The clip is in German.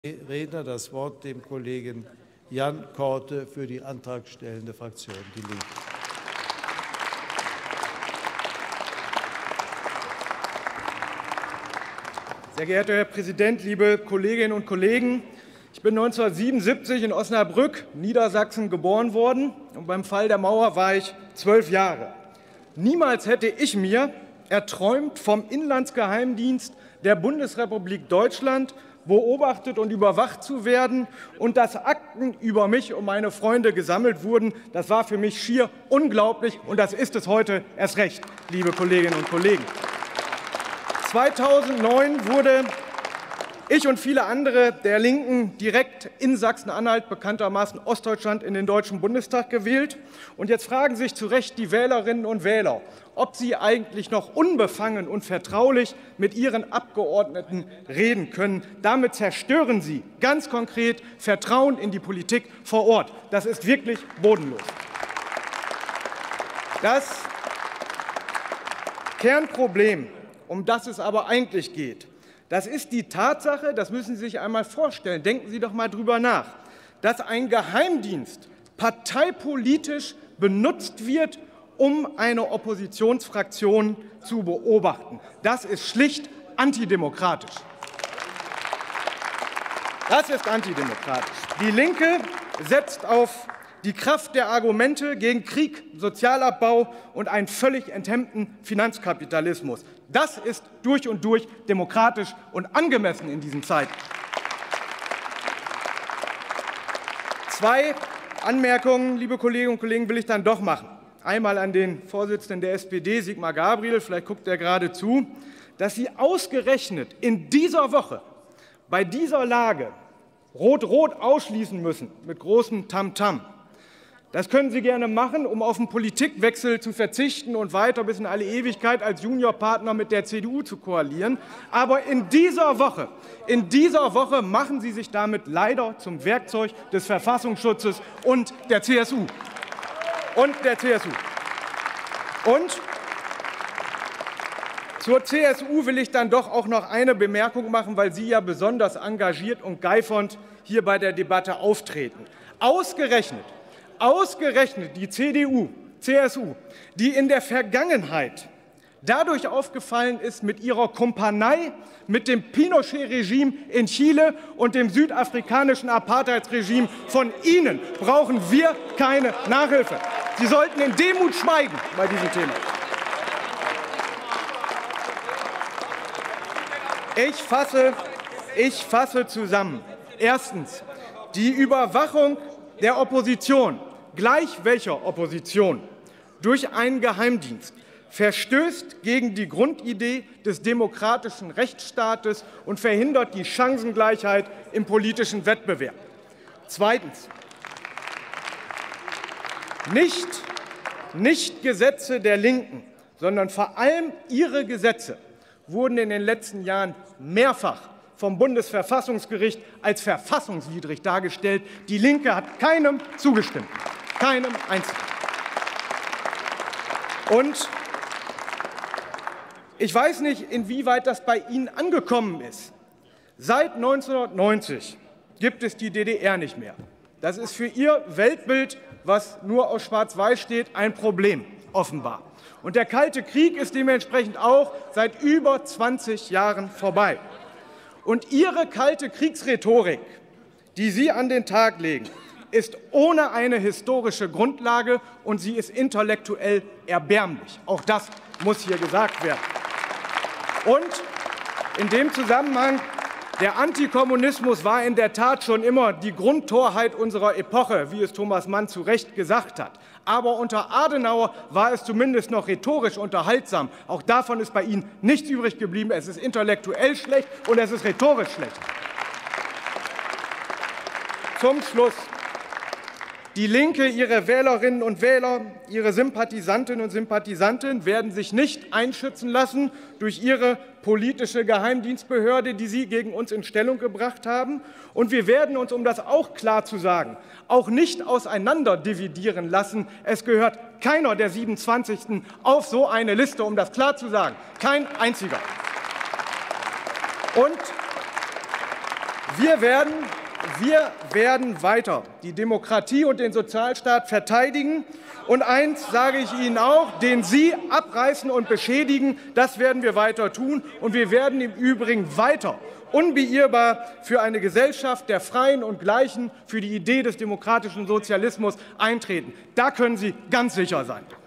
Redner das Wort dem Kollegen Jan Korte für die antragstellende Fraktion Die Linke. Sehr geehrter Herr Präsident, liebe Kolleginnen und Kollegen! Ich bin 1977 in Osnabrück, Niedersachsen, geboren worden, und beim Fall der Mauer war ich 12 Jahre. Niemals hätte ich mir erträumt, vom Inlandsgeheimdienst der Bundesrepublik Deutschland beobachtet und überwacht zu werden und dass Akten über mich und meine Freunde gesammelt wurden. Das war für mich schier unglaublich, und das ist es heute erst recht, liebe Kolleginnen und Kollegen. 2009 wurde ich und viele andere der Linken direkt in Sachsen-Anhalt, bekanntermaßen Ostdeutschland, in den Deutschen Bundestag gewählt. Und jetzt fragen sich zu Recht die Wählerinnen und Wähler, ob sie eigentlich noch unbefangen und vertraulich mit ihren Abgeordneten reden können. Damit zerstören sie ganz konkret Vertrauen in die Politik vor Ort. Das ist wirklich bodenlos. Das Kernproblem, um das es aber eigentlich geht, das ist die Tatsache, das müssen Sie sich einmal vorstellen, denken Sie doch mal drüber nach, dass ein Geheimdienst parteipolitisch benutzt wird, um eine Oppositionsfraktion zu beobachten. Das ist schlicht antidemokratisch. Das ist antidemokratisch. Die Linke setzt auf die Kraft der Argumente gegen Krieg, Sozialabbau und einen völlig enthemmten Finanzkapitalismus. Das ist durch und durch demokratisch und angemessen in diesen Zeiten. Zwei Anmerkungen, liebe Kolleginnen und Kollegen, will ich dann doch machen. Einmal an den Vorsitzenden der SPD, Sigmar Gabriel, vielleicht guckt er gerade zu, dass Sie ausgerechnet in dieser Woche bei dieser Lage Rot-Rot ausschließen müssen mit großem Tamtam. Das können Sie gerne machen, um auf einen Politikwechsel zu verzichten und weiter bis in alle Ewigkeit als Juniorpartner mit der CDU zu koalieren. Aber in dieser Woche machen Sie sich damit leider zum Werkzeug des Verfassungsschutzes und der CSU. Und zur CSU will ich dann doch auch noch eine Bemerkung machen, weil Sie ja besonders engagiert und geifernd hier bei der Debatte auftreten. Ausgerechnet die CDU, CSU, die in der Vergangenheit dadurch aufgefallen ist mit ihrer Kumpanei mit dem Pinochet-Regime in Chile und dem südafrikanischen Apartheidsregime, von Ihnen brauchen wir keine Nachhilfe. Sie sollten in Demut schweigen bei diesem Thema. Ich fasse zusammen. Erstens, die Überwachung der Opposition, gleich welcher Opposition, durch einen Geheimdienst verstößt gegen die Grundidee des demokratischen Rechtsstaates und verhindert die Chancengleichheit im politischen Wettbewerb. Zweitens, nicht Gesetze der Linken, sondern vor allem ihre Gesetze wurden in den letzten Jahren mehrfach vom Bundesverfassungsgericht als verfassungswidrig dargestellt. Die Linke hat keinem zugestimmt, keinem einzigen. Und ich weiß nicht, inwieweit das bei Ihnen angekommen ist. Seit 1990 gibt es die DDR nicht mehr. Das ist für Ihr Weltbild, was nur aus Schwarz-Weiß steht, ein Problem, offenbar. Und der Kalte Krieg ist dementsprechend auch seit über 20 Jahren vorbei. Und Ihre kalte Kriegsrhetorik, die Sie an den Tag legen, ist ohne eine historische Grundlage, und sie ist intellektuell erbärmlich. Auch das muss hier gesagt werden. Und in dem Zusammenhang, der Antikommunismus war in der Tat schon immer die Grundtorheit unserer Epoche, wie es Thomas Mann zu Recht gesagt hat. Aber unter Adenauer war es zumindest noch rhetorisch unterhaltsam. Auch davon ist bei Ihnen nichts übrig geblieben. Es ist intellektuell schlecht und es ist rhetorisch schlecht. Zum Schluss. Die Linke, ihre Wählerinnen und Wähler, ihre Sympathisantinnen und Sympathisanten werden sich nicht einschützen lassen durch ihre politische Geheimdienstbehörde, die sie gegen uns in Stellung gebracht haben. Und wir werden uns, um das auch klar zu sagen, auch nicht auseinanderdividieren lassen. Es gehört keiner der 27. auf so eine Liste, um das klar zu sagen. Kein einziger. Und Wir werden weiter die Demokratie und den Sozialstaat verteidigen. Und eins sage ich Ihnen auch, den Sie abreißen und beschädigen, das werden wir weiter tun. Und wir werden im Übrigen weiter unbeirrbar für eine Gesellschaft der Freien und Gleichen, für die Idee des demokratischen Sozialismus eintreten. Da können Sie ganz sicher sein.